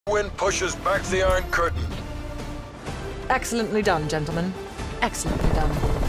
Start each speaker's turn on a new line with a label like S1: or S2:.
S1: Wind pushes back the Iron Curtain.
S2: Excellently done, gentlemen. Excellently done.